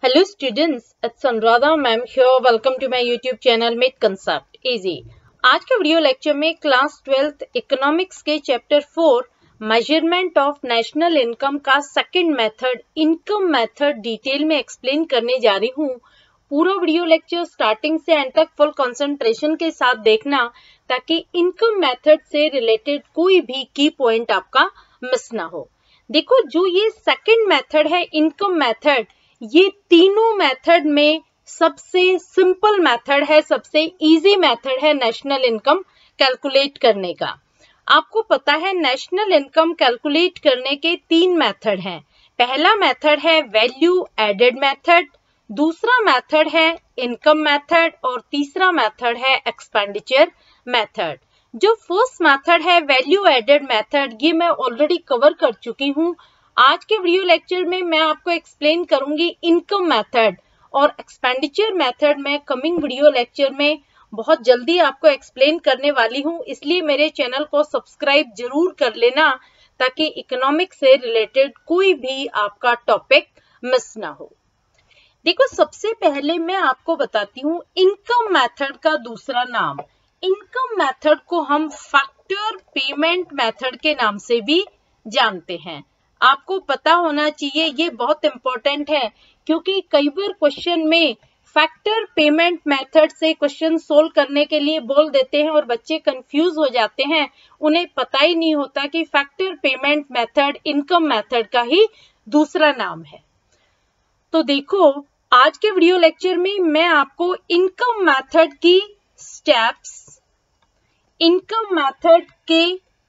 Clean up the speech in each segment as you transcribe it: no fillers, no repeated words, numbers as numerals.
Hello students, it's Anuradha ma'am here. Welcome to my YouTube channel Make Concept Easy. आज के video lecture में class 12th economics के chapter 4 measurement of national income का second method income method detail में explain करने जा रही हूँ। पूरा वीडियो लेक्चर स्टार्टिंग से एंड तक फुल कंसंट्रेशन के साथ देखना ताकि इनकम मेथड से रिलेटेड कोई भी की पॉइंट आपका मिस ना हो। देखो, जो ये सेकंड मेथड है इनकम मेथड, ये तीनों मेथड में सबसे सिंपल मेथड है, सबसे इजी मेथड है नेशनल इनकम कैलकुलेट करने का। आपको पता है नेशनल इनकम कैलकुलेट करने के तीन मेथड हैं। पहला मेथड है वैल्यू एडेड मेथड, दूसरा मेथड है इनकम मेथड और तीसरा मेथड है एक्सपेंडिचर मेथड। जो फर्स्ट मेथड है वैल्यू एडेड मेथड, ये मैं ऑलरेडी कवर कर चुकी हूँ। आज के वीडियो लेक्चर में मैं आपको एक्सप्लेन करूंगी इनकम मेथड और एक्सपेंडिचर मेथड में कमिंग वीडियो लेक्चर में बहुत जल्दी आपको एक्सप्लेन करने वाली हूं, इसलिए मेरे चैनल को सब्सक्राइब जरूर कर लेना ताकि इकोनॉमिक्स से रिलेटेड कोई भी आपका टॉपिक मिस ना हो। देखो, सबसे पहले मैं आपको बताती हूँ इनकम मेथड का दूसरा नाम। इनकम मेथड को हम फैक्टर पेमेंट मेथड के नाम से भी जानते हैं। आपको पता होना चाहिए, ये बहुत इंपॉर्टेंट है क्योंकि कई बार क्वेश्चन में फैक्टर पेमेंट मेथड से क्वेश्चन सोल्व करने के लिए बोल देते हैं और बच्चे कंफ्यूज हो जाते हैं। उन्हें पता ही नहीं होता कि factor payment method income method का ही दूसरा नाम है। तो देखो, आज के वीडियो लेक्चर में मैं आपको इनकम मेथड की स्टेप्स, इनकम मेथड के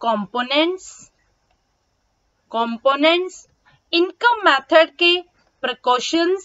कंपोनेंट्स, इनकम मेथड के प्रिकॉशंस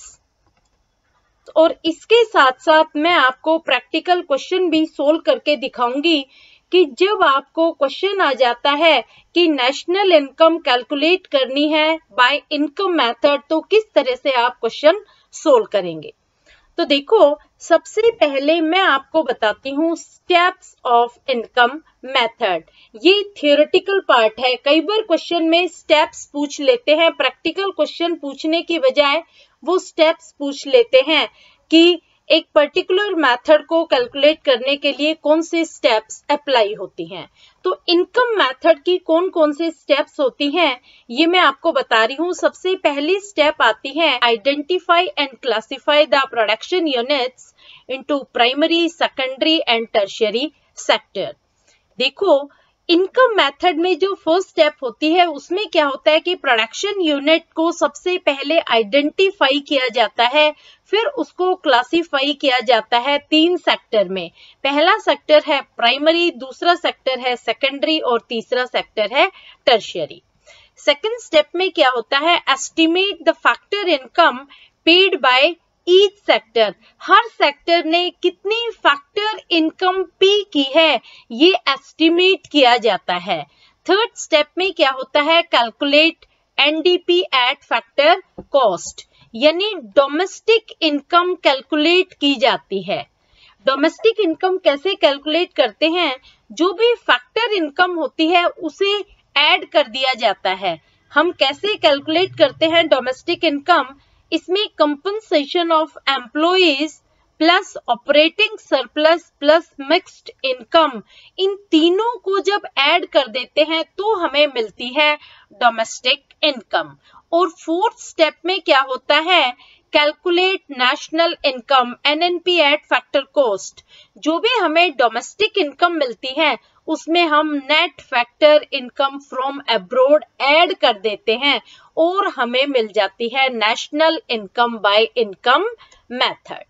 और इसके साथ साथ मैं आपको प्रैक्टिकल क्वेश्चन भी सोल्व करके दिखाऊंगी कि जब आपको क्वेश्चन आ जाता है कि नेशनल इनकम कैलकुलेट करनी है बाय इनकम मेथड, तो किस तरह से आप क्वेश्चन सोल्व करेंगे। तो देखो, सबसे पहले मैं आपको बताती हूँ स्टेप्स ऑफ इनकम मेथड। ये थियोरेटिकल पार्ट है। कई बार क्वेश्चन में स्टेप्स पूछ लेते हैं, प्रैक्टिकल क्वेश्चन पूछने की बजाय वो स्टेप्स पूछ लेते हैं कि एक पर्टिकुलर मेथड को कैलकुलेट करने के लिए कौन से स्टेप्स अप्लाई होती हैं। तो इनकम मेथड की कौन कौन से स्टेप्स होती हैं, ये मैं आपको बता रही हूँ। सबसे पहली स्टेप आती है identify and classify the production units into primary, secondary and tertiary sector. देखो, इनकम मेथड में जो फर्स्ट स्टेप होती है उसमें क्या होता है कि प्रोडक्शन यूनिट को सबसे पहले आइडेंटिफाई किया जाता है, फिर उसको क्लासिफाई किया जाता है तीन सेक्टर में। पहला सेक्टर है प्राइमरी, दूसरा सेक्टर है सेकेंडरी और तीसरा सेक्टर है टर्शियरी। सेकेंड स्टेप में क्या होता है, estimate the factor income paid by each sector. हर सेक्टर ने कितनी फैक्टर इनकम पे की है ये एस्टिमेट किया जाता है। थर्ड स्टेप में क्या होता है, calculate NDP at factor cost, यानी डोमेस्टिक इनकम कैलकुलेट की जाती है। डोमेस्टिक इनकम कैसे कैलकुलेट करते हैं, जो भी फैक्टर इनकम होती है उसे ऐड कर दिया जाता है। हम कैसे कैलकुलेट करते हैं डोमेस्टिक इनकम, इसमें compensation of employees plus operating surplus plus mixed income, इन तीनों को जब ऐड कर देते हैं तो हमें मिलती है डोमेस्टिक इनकम। और फोर्थ स्टेप में क्या होता है, calculate national income NNP at factor cost. जो भी हमें डोमेस्टिक इनकम मिलती है उसमें हम net factor income from abroad add कर देते हैं और हमें मिल जाती है national income by income method.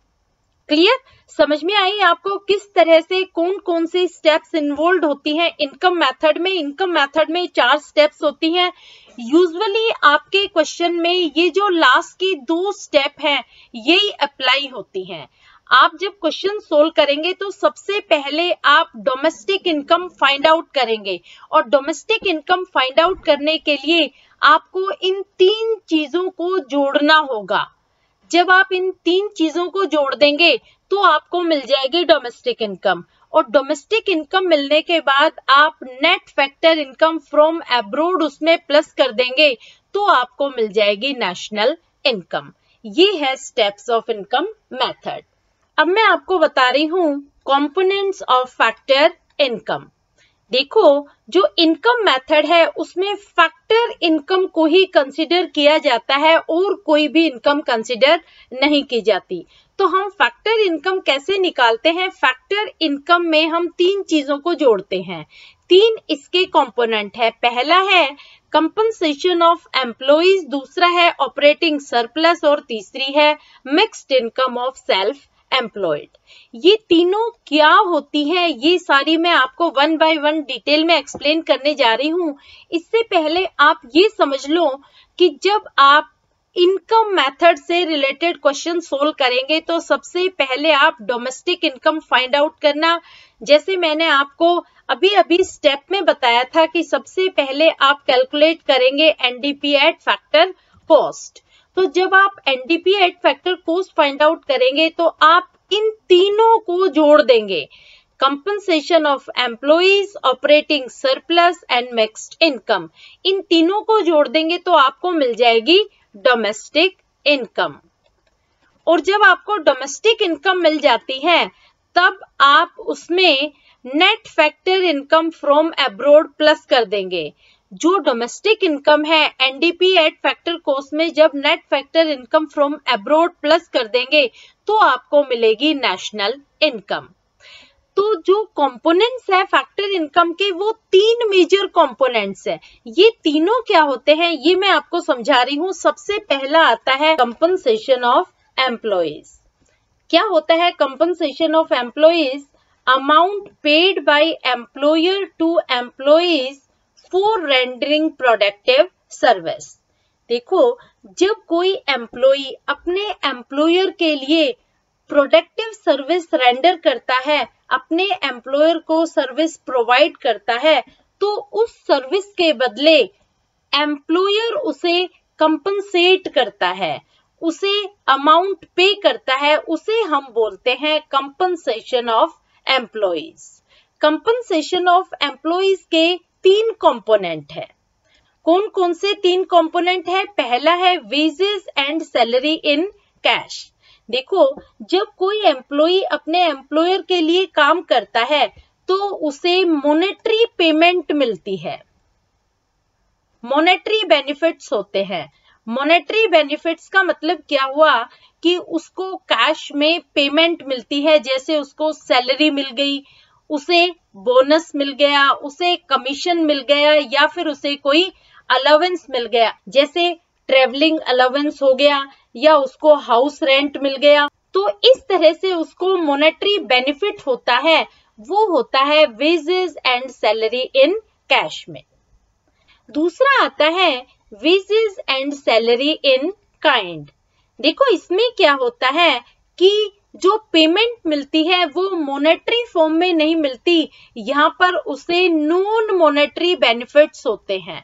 Clear? समझ में आई आपको किस तरह से कौन कौन से स्टेप्स इन्वॉल्व होती हैं इनकम मेथड में। इनकम मेथड में 4 स्टेप्स होती हैं। यूजुअली आपके क्वेश्चन में ये जो लास्ट की 2 स्टेप हैं यही अप्लाई होती हैं। आप जब क्वेश्चन सोल्व करेंगे तो सबसे पहले आप डोमेस्टिक इनकम फाइंड आउट करेंगे और डोमेस्टिक इनकम फाइंड आउट करने के लिए आपको इन 3 चीजों को जोड़ना होगा। जब आप इन 3 चीजों को जोड़ देंगे तो आपको मिल जाएगी डोमेस्टिक इनकम, और डोमेस्टिक इनकम मिलने के बाद आप net factor income from abroad उसमें प्लस कर देंगे तो आपको मिल जाएगी नेशनल इनकम। ये है स्टेप्स ऑफ इनकम मेथड। अब मैं आपको बता रही हूँ कंपोनेंट्स ऑफ फैक्टर इनकम। देखो, जो इनकम मेथड है उसमें फैक्टर इनकम को ही कंसीडर किया जाता है और कोई भी इनकम कंसीडर नहीं की जाती। तो हम फैक्टर इनकम कैसे निकालते हैं? फैक्टर इनकम में हम तीन चीजों को जोड़ते हैं। तीन इसके कंपोनेंट है। पहला है कंपनसेशन ऑफ एम्प्लॉइज, दूसरा है ऑपरेटिंग सरप्लस और तीसरी है mixed income of self employed. ये तीनों क्या होती हैं, ये सारी मैं आपको वन बाय वन डिटेल में एक्सप्लेन करने जा रही हूँ। इससे पहले आप ये समझ लो कि जब आप इनकम मेथड से रिलेटेड क्वेश्चन सोल्व करेंगे तो सबसे पहले आप डोमेस्टिक इनकम फाइंड आउट करना। जैसे मैंने आपको अभी अभी स्टेप में बताया था कि सबसे पहले आप कैलकुलेट करेंगे एनडीपी एट फैक्टर कॉस्ट। तो जब आप NDP at factor cost find out करेंगे तो आप इन तीनों को जोड़ देंगे, compensation of employees, operating surplus and mixed income. इन तीनों को जोड़ देंगे तो आपको मिल जाएगी डोमेस्टिक इनकम। और जब आपको डोमेस्टिक इनकम मिल जाती है तब आप उसमें net factor income from abroad plus कर देंगे। जो डोमेस्टिक इनकम है एनडीपी एट फैक्टर कॉस्ट में जब net factor income from abroad plus कर देंगे तो आपको मिलेगी नेशनल इनकम। तो जो कंपोनेंट्स है फैक्टर इनकम के वो तीन मेजर कंपोनेंट्स है। ये तीनों क्या होते हैं ये मैं आपको समझा रही हूँ। सबसे पहला आता है कंपनसेशन ऑफ एम्प्लॉइज। क्या होता है compensation of employees? Amount paid by employer to employees for rendering productive service. देखो, जब कोई एम्प्लॉई अपने एम्प्लॉयर के लिए प्रोडक्टिव सर्विस रेंडर करता है, अपने एम्प्लॉयर को सर्विस प्रोवाइड करता है, तो उस सर्विस के बदले एम्प्लॉयर उसे कंपनसेट करता है, उसे अमाउंट पे करता है, उसे हम बोलते हैं compensation of employees. Compensation of employees के तीन कंपोनेंट है। कौन कौन से तीन कंपोनेंट है? पहला है wages and salary in cash. देखो, जब कोई एम्प्लॉई अपने एम्प्लॉयर के लिए काम करता है तो उसे मॉनेटरी पेमेंट मिलती है, मॉनेटरी बेनिफिट्स होते हैं। मॉनेटरी बेनिफिट्स का मतलब क्या हुआ कि उसको कैश में पेमेंट मिलती है, जैसे उसको सैलरी मिल गई, उसे बोनस मिल गया, उसे कमीशन मिल गया या फिर उसे कोई अलाउंस मिल गया, जैसे ट्रेवलिंग अलाउंस हो गया या उसको हाउस रेंट मिल गया। तो इस तरह से उसको मॉनेटरी बेनिफिट होता है, वो होता है wages and salary in cash में। दूसरा आता है wages and salary in kind. देखो, इसमें क्या होता है कि जो पेमेंट मिलती है वो मॉनेटरी फॉर्म में नहीं मिलती, यहाँ पर उसे नॉन मॉनेटरी बेनिफिट्स होते हैं।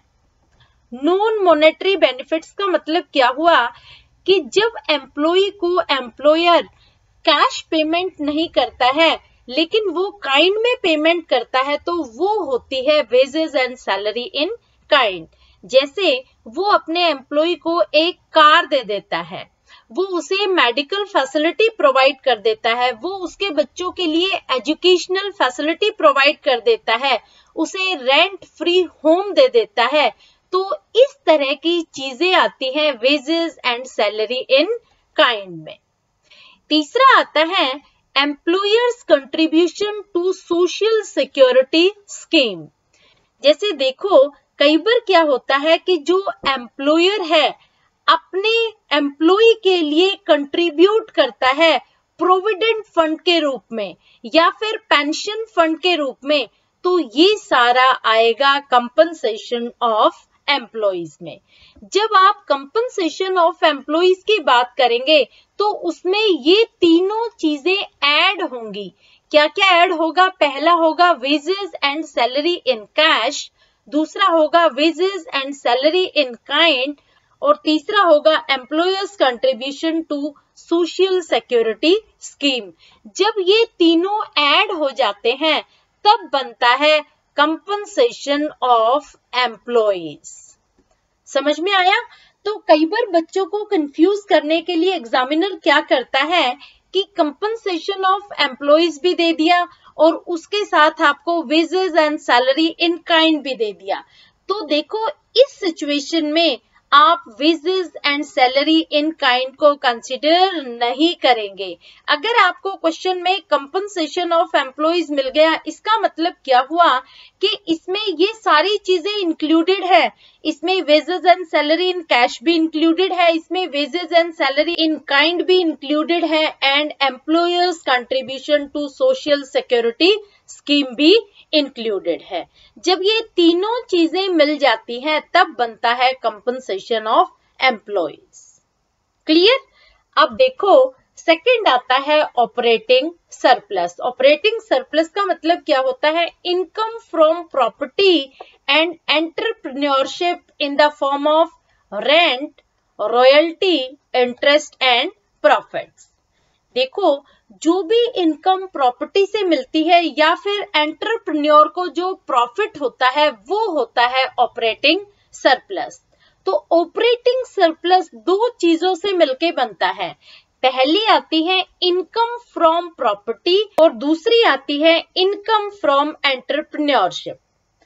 नॉन मॉनेटरी बेनिफिट्स का मतलब क्या हुआ कि जब एम्प्लॉई को एम्प्लॉयर कैश पेमेंट नहीं करता है लेकिन वो काइंड में पेमेंट करता है तो वो होती है wages and salary in kind. जैसे वो अपने एम्प्लॉई को एक कार दे देता है, वो उसे मेडिकल फैसिलिटी प्रोवाइड कर देता है, वो उसके बच्चों के लिए एजुकेशनल फैसिलिटी प्रोवाइड कर देता है, उसे रेंट फ्री होम दे देता है। तो इस तरह की चीजें आती हैं wages and salary in kind में। तीसरा आता है employers contribution to social security scheme. जैसे देखो, कई बार क्या होता है कि जो एम्प्लॉयर है अपने एम्प्लॉय के लिए कंट्रीब्यूट करता है प्रोविडेंट फंड के रूप में या फिर पेंशन फंड के रूप में, तो ये सारा आएगा कंपनसेशन ऑफ एम्प्लॉइज में। जब आप कंपनसेशन ऑफ एम्प्लॉइज की बात करेंगे तो उसमें ये तीनों चीजें ऐड होंगी। क्या क्या ऐड होगा? पहला होगा wages and salary in cash, दूसरा होगा wages and salary in kind और तीसरा होगा employers contribution to social security scheme. जब ये तीनों ऐड हो जाते हैं तब बनता है कंपनसेशन ऑफ एम्प्लॉइज। समझ में आया? तो कई बार बच्चों को कंफ्यूज करने के लिए एग्जामिनर क्या करता है कि कंपनसेशन ऑफ एम्प्लॉइज भी दे दिया और उसके साथ आपको wages and salary in kind भी दे दिया। तो देखो इस सिचुएशन में आप wages and salary in kind को कंसिडर नहीं करेंगे। अगर आपको क्वेश्चन में कंपनसेशन ऑफ एम्प्लॉइज मिल गया, इसका मतलब क्या हुआ कि इसमें ये सारी चीजें इंक्लूडेड है। इसमें wages and salary in cash भी इंक्लूडेड है, इसमें wages and salary in kind भी इंक्लूडेड है and employers contribution to social security scheme भी इंक्लूडेड है। जब ये तीनों चीजें मिल जाती हैं तब बनता है कंपनसेशन ऑफ एम्प्लॉइज। क्लियर? अब देखो सेकंड आता है ऑपरेटिंग सरप्लस। ऑपरेटिंग सरप्लस का मतलब क्या होता है? Income from property and entrepreneurship in the form of rent, royalty, interest and profits. देखो जो भी इनकम प्रॉपर्टी से मिलती है या फिर एंटरप्रेन्योर को जो प्रॉफिट होता है वो होता है ऑपरेटिंग सरप्लस। तो ऑपरेटिंग सरप्लस दो चीजों से मिलके बनता है। पहली आती है इनकम फ्रॉम प्रॉपर्टी और दूसरी आती है इनकम फ्रॉम एंटरप्रेन्योरशिप।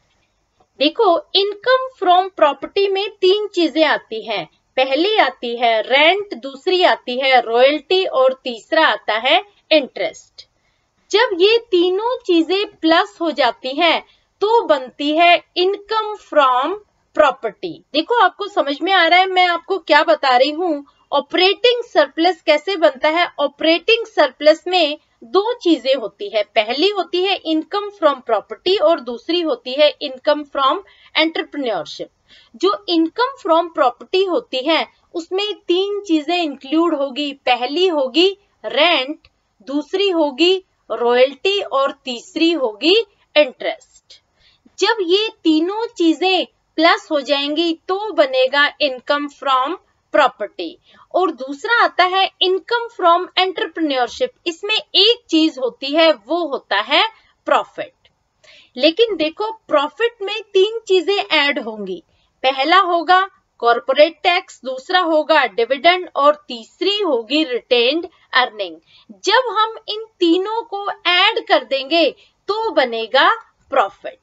देखो इनकम फ्रॉम प्रॉपर्टी में तीन चीजें आती हैं। पहली आती है रेंट, दूसरी आती है रॉयल्टी और तीसरा आता है इंटरेस्ट। जब ये तीनों चीजें प्लस हो जाती हैं तो बनती है इनकम फ्रॉम प्रॉपर्टी। देखो आपको समझ में आ रहा है मैं आपको क्या बता रही हूँ? ऑपरेटिंग सरप्लस कैसे बनता है? ऑपरेटिंग सरप्लस में दो चीजें होती है। पहली होती है इनकम फ्रॉम प्रॉपर्टी और दूसरी होती है इनकम फ्रॉम एंटरप्रेन्योरशिप। जो इनकम फ्रॉम प्रॉपर्टी होती है उसमें तीन चीजें इंक्लूड होगी। पहली होगी रेंट, दूसरी होगी रॉयल्टी और तीसरी होगी इंटरेस्ट। जब ये तीनों चीजें प्लस हो जाएंगी तो बनेगा इनकम फ्रॉम प्रॉपर्टी। और दूसरा आता है इनकम फ्रॉम एंटरप्रेन्योरशिप। इसमें एक चीज होती है वो होता है प्रॉफिट। लेकिन देखो प्रॉफिट में तीन चीजें ऐड होंगी। पहला होगा कॉर्पोरेट टैक्स, दूसरा होगा डिविडेंड और तीसरी होगी रिटेन्ड अर्निंग। जब हम इन तीनों को ऐड कर देंगे तो बनेगा प्रॉफिट।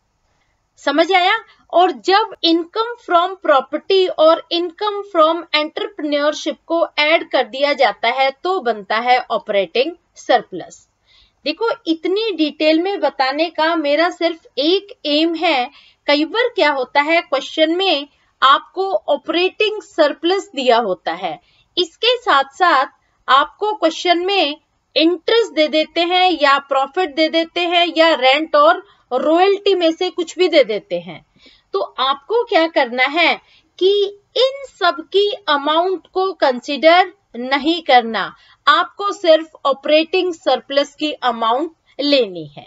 समझ आया? और जब इनकम फ्रॉम प्रॉपर्टी और इनकम फ्रॉम एंटरप्रेन्योरशिप को ऐड कर दिया जाता है तो बनता है ऑपरेटिंग सरप्लस। देखो इतनी डिटेल में बताने का मेरा सिर्फ एक एम है। कई बार क्या होता है क्वेश्चन में आपको ऑपरेटिंग सरप्लस दिया होता है, इसके साथ साथ आपको क्वेश्चन में इंटरेस्ट दे देते हैं या प्रॉफिट दे देते हैं या रेंट और रॉयल्टी में से कुछ भी दे देते हैं। तो आपको क्या करना है कि इन सब की अमाउंट को कंसीडर नहीं करना, आपको सिर्फ ऑपरेटिंग सरप्लस की अमाउंट लेनी है।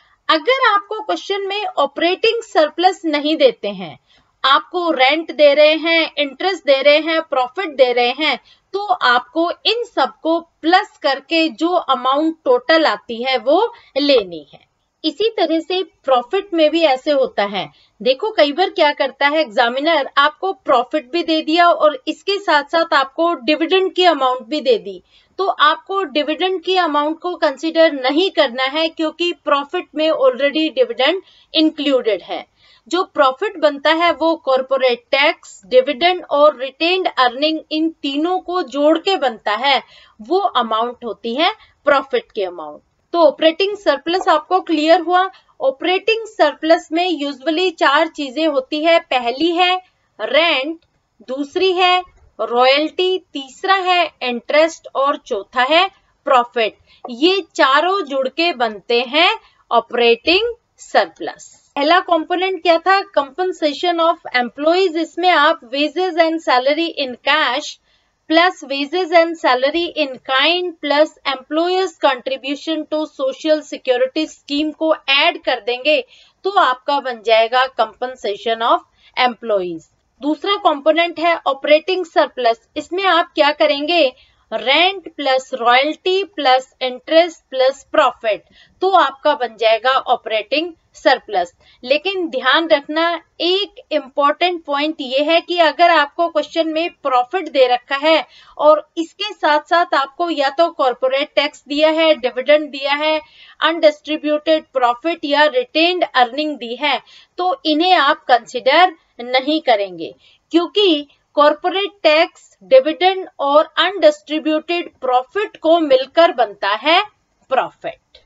अगर आपको क्वेश्चन में ऑपरेटिंग सरप्लस नहीं देते हैं, आपको रेंट दे रहे हैं, इंटरेस्ट दे रहे हैं, प्रॉफिट दे रहे हैं, तो आपको इन सबको प्लस करके जो अमाउंट टोटल आती है वो लेनी है। इसी तरह से प्रॉफिट में भी ऐसे होता है। देखो कई बार क्या करता है एग्जामिनर, आपको प्रॉफिट भी दे दिया और इसके साथ साथ आपको डिविडेंड की अमाउंट भी दे दी, तो आपको डिविडेंड की अमाउंट को कंसीडर नहीं करना है क्योंकि प्रॉफिट में ऑलरेडी डिविडेंड इंक्लूडेड है। जो प्रॉफिट बनता है वो कॉर्पोरेट टैक्स, डिविडेंड और रिटेन्ड अर्निंग इन तीनों को जोड़ के बनता है, वो अमाउंट होती है प्रॉफिट की अमाउंट। तो ऑपरेटिंग सरप्लस आपको क्लियर हुआ? ऑपरेटिंग सरप्लस में यूजुअली चार चीजें होती है। पहली है रेंट, दूसरी है रॉयल्टी, तीसरा है इंटरेस्ट और चौथा है प्रॉफिट। ये चारों जुड़ के बनते हैं ऑपरेटिंग सरप्लस। पहला कंपोनेंट क्या था? Compensation of employees. इसमें आप wages and salary in cash plus wages and salary in kind plus employers contribution to social security scheme को ऐड कर देंगे तो आपका बन जाएगा कंपनसेशन ऑफ एम्प्लॉइज। दूसरा कंपोनेंट है ऑपरेटिंग सरप्लस। इसमें आप क्या करेंगे? Rent plus royalty plus interest plus profit, तो आपका बन जाएगा ऑपरेटिंग सरप्लस। लेकिन ध्यान रखना एक इम्पॉर्टेंट पॉइंट ये है कि अगर आपको क्वेश्चन में प्रॉफिट दे रखा है और इसके साथ साथ आपको या तो कॉर्पोरेट टैक्स दिया है, डिविडेंड दिया है, अनडिस्ट्रीब्यूटेड प्रॉफिट या रिटेन्ड अर्निंग दी है, तो इन्हें आप कंसिडर नहीं करेंगे, क्योंकि कॉर्पोरेट टैक्स, डिविडेंड और अनडिस्ट्रीब्यूटेड प्रॉफिट को मिलकर बनता है प्रॉफिट।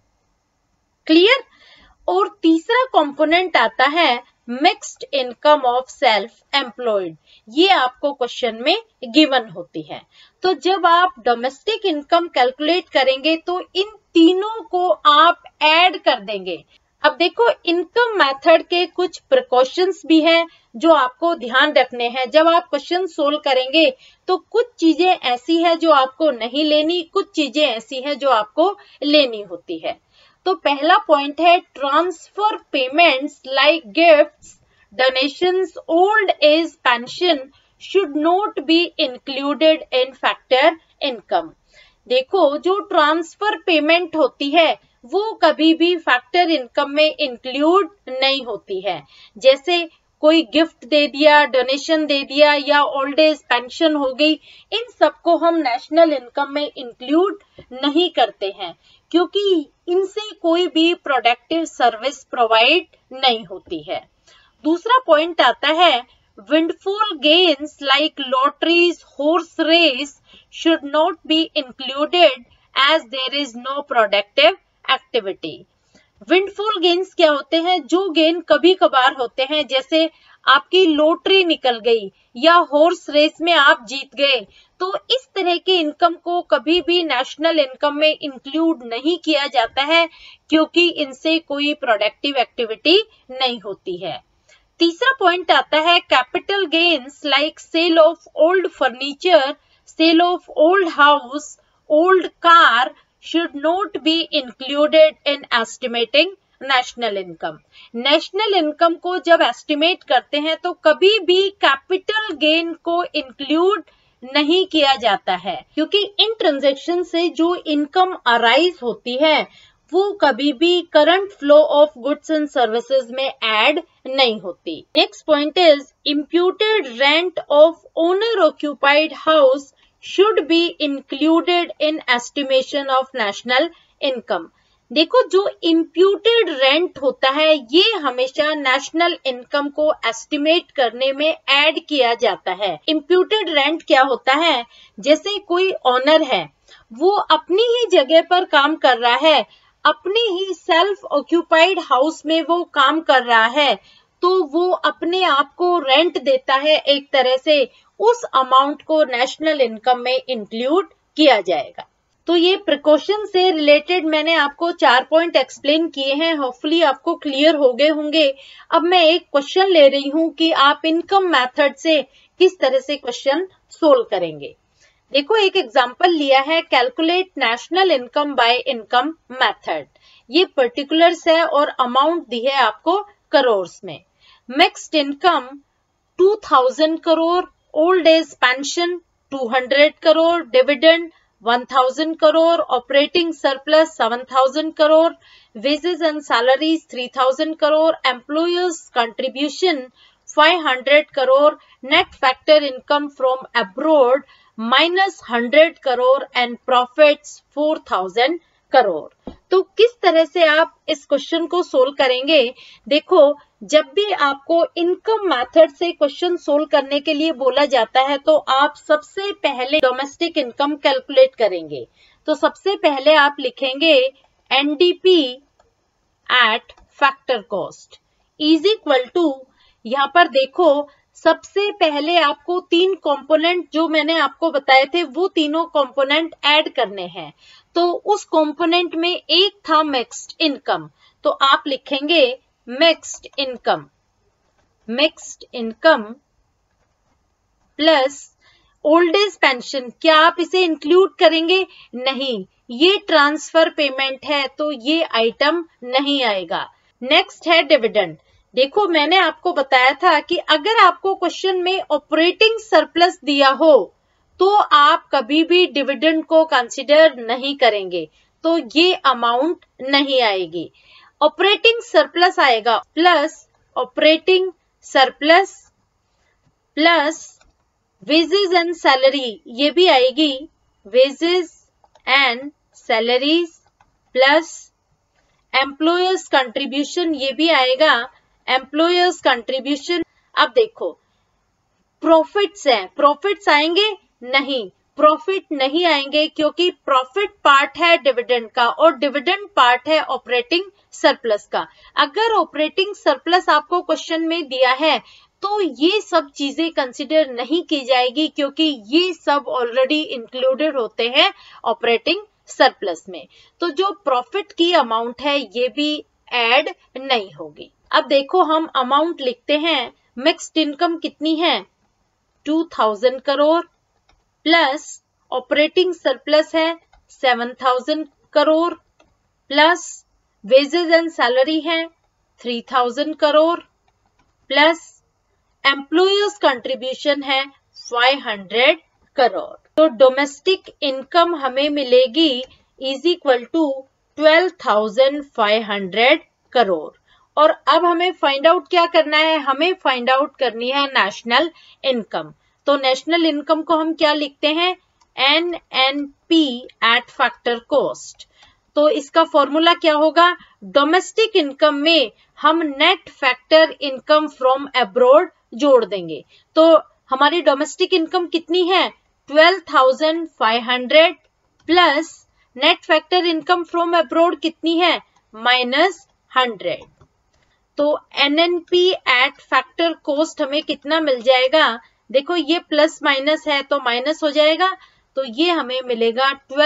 क्लियर? और तीसरा कंपोनेंट आता है mixed income of self employed. ये आपको क्वेश्चन में गिवन होती है। तो जब आप डोमेस्टिक इनकम कैलकुलेट करेंगे तो इन तीनों को आप ऐड कर देंगे। अब देखो, इनकम मेथड के कुछ प्रिकॉशंस भी हैं जो आपको ध्यान रखने हैं। जब आप क्वेश्चन सोल्व करेंगे तो कुछ चीजें ऐसी है जो आपको नहीं लेनी, कुछ चीजें ऐसी है जो आपको लेनी होती है। तो पहला पॉइंट है transfer payments like gifts, donations, old age pension should not be included in factor income. देखो, जो ट्रांसफर पेमेंट होती है वो कभी भी फैक्टर इनकम में इंक्लूड नहीं होती है। जैसे कोई गिफ्ट दे दिया, डोनेशन दे दिया या ओल्ड एज पेंशन हो गई, इन सबको हम नेशनल इनकम में इंक्लूड नहीं करते हैं, क्योंकि इनसे कोई भी प्रोडक्टिव सर्विस प्रोवाइड नहीं होती है। दूसरा पॉइंट आता है windfall gains like lotteries, horse race should not be included as there is no productive activity। Windfall gains क्या होते हैं? जो गेन कभी कभार होते हैं, जैसे आपकी लॉटरी निकल गई या हॉर्स रेस में आप जीत गए, तो इस तरह के इनकम को कभी भी नेशनल इनकम में इंक्लूड नहीं किया जाता है, क्योंकि इनसे कोई प्रोडक्टिव एक्टिविटी नहीं होती है। तीसरा पॉइंट आता है capital gains like sale of old furniture, sale of old house, old car should not be included in estimating national income। National income को जब एस्टिमेट करते हैं तो कभी भी कैपिटल गेन को इंक्लूड नहीं किया जाता है, क्योंकि इन ट्रांजैक्शन से जो इनकम अराइज होती है वो कभी भी current flow of goods and services में ऐड नहीं होती। Next point is imputed rent of owner occupied house should be included in estimation of national income। देखो, जो इम्प्यूटेड रेंट होता है ये हमेशा नेशनल इनकम को एस्टिमेट करने में ऐड किया जाता है। इम्प्यूटेड रेंट क्या होता है? जैसे कोई ओनर है, वो अपनी ही जगह पर काम कर रहा है, अपनी ही सेल्फ ऑक्यूपाइड हाउस में वो काम कर रहा है, तो वो अपने आप को रेंट देता है एक तरह से, उस अमाउंट को नेशनल इनकम में इंक्लूड किया जाएगा। तो ये प्रिकॉशन से रिलेटेड मैंने आपको 4 पॉइंट एक्सप्लेन किए हैं, होपफुली आपको क्लियर हो गए होंगे। अब मैं एक क्वेश्चन ले रही हूं कि आप इनकम मेथड से किस तरह से क्वेश्चन सोल्व करेंगे। देखो, एक एग्जांपल लिया है, calculate national income by income method. ये पर्टिकुलर्स है और अमाउंट दी है आपको करोर्स में। Mixed income 2000 crore, old age pension 200 crore, dividend 1000 crore, operating surplus 7000 crore, wages and salaries 3000 crore, employers contribution 500 crore, net factor income from abroad -100 crore and profits 4000 crore. तो किस तरह से आप इस क्वेश्चन को सोल्व करेंगे? देखो, जब भी आपको इनकम मेथड से क्वेश्चन सोल्व करने के लिए बोला जाता है तो आप सबसे पहले डोमेस्टिक इनकम कैलकुलेट करेंगे। तो सबसे पहले आप लिखेंगे NDP at factor cost is equal to, यहाँ पर देखो सबसे पहले आपको 3 कंपोनेंट जो मैंने आपको बताए थे वो तीनों कंपोनेंट ऐड करने हैं। तो उस कंपोनेंट में एक था मिक्स्ड इनकम, तो आप लिखेंगे mixed income plus old age pension. क्या आप इसे इंक्लूड करेंगे? नहीं, ये ट्रांसफर पेमेंट है तो ये आइटम नहीं आएगा। नेक्स्ट है डिविडेंड। देखो, मैंने आपको बताया था कि अगर आपको क्वेश्चन में ऑपरेटिंग सरप्लस दिया हो तो आप कभी भी डिविडेंड को कंसीडर नहीं करेंगे, तो ये अमाउंट नहीं आएगी। ऑपरेटिंग सरप्लस आएगा plus operating surplus plus wages and salary, ये भी आएगी wages and salaries plus employers contribution, ये भी आएगा एम्प्लॉयर्स कंट्रीब्यूशन। अब देखो प्रॉफिट्स हैं, प्रॉफिट्स आएंगे नहीं, प्रॉफिट नहीं आएंगे क्योंकि प्रॉफिट पार्ट है डिविडेंड का और डिविडेंड पार्ट है ऑपरेटिंग सरप्लस का। अगर ऑपरेटिंग सरप्लस आपको क्वेश्चन में दिया है तो ये सब चीजें कंसिडर नहीं की जाएगी क्योंकि ये सब ऑलरेडी इंक्लूडेड होते हैं ऑपरेटिंग सरप्लस में। तो जो प्रॉफिट की अमाउंट है ये भी ऐड नहीं होगी। अब देखो हम अमाउंट लिखते हैं, मिक्स्ड इनकम कितनी है 2000 करोड़ प्लस ऑपरेटिंग सरप्लस है 7000 crore plus wages and salary है 3000 करोड़ प्लस एम्प्लॉयर्स कंट्रीब्यूशन है 500 करोड़। तो डोमेस्टिक इनकम हमें मिलेगी इज इक्वल टू 12,500 करोड़। और अब हमें फाइंड आउट क्या करना है, हमें फाइंड आउट करनी है नेशनल इनकम। तो नेशनल इनकम को हम क्या लिखते हैं, NNP एट फैक्टर कॉस्ट। तो इसका फॉर्मूला क्या होगा, डोमेस्टिक इनकम में हम net factor income from abroad जोड़ देंगे। तो हमारी डोमेस्टिक इनकम कितनी है 12,500 plus net factor income from abroad कितनी है -100। तो NNP एट फैक्टर कॉस्ट हमें कितना मिल जाएगा, देखो ये प्लस माइनस है तो माइनस हो जाएगा, तो ये हमें मिलेगा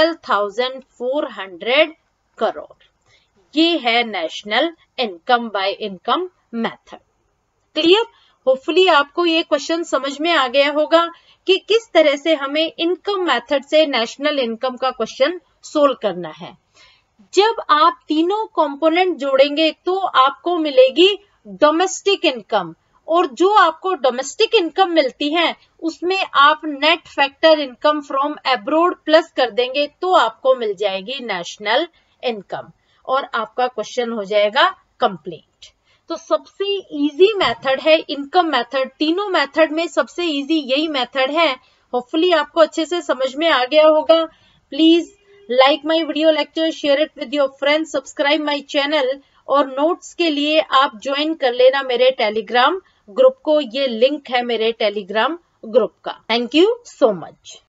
12,400 करोड़। ये है national income by income method. Clear? Hopefully आपको ये क्वेश्चन समझ में आ गया होगा कि किस तरह से हमें इनकम मेथड से नेशनल इनकम का क्वेश्चन सोल्व करना है। जब आप तीनों कंपोनेंट जोड़ेंगे तो आपको मिलेगी डोमेस्टिक इनकम, और जो आपको डोमेस्टिक इनकम मिलती है उसमें आप net factor income from abroad plus कर देंगे तो आपको मिल जाएगी नेशनल इनकम और आपका क्वेश्चन हो जाएगा कंप्लीट। तो सबसे इजी मेथड है इनकम मेथड, तीनों मेथड में सबसे इजी यही मेथड है। होपफुली आपको अच्छे से समझ में आ गया होगा। Please like my video lecture, share it with your friends, subscribe my channel, और नोट्स के लिए आप ज्वाइन कर लेना मेरे टेलीग्राम ग्रुप को, ये लिंक है मेरे टेलीग्राम ग्रुप का। Thank you so much.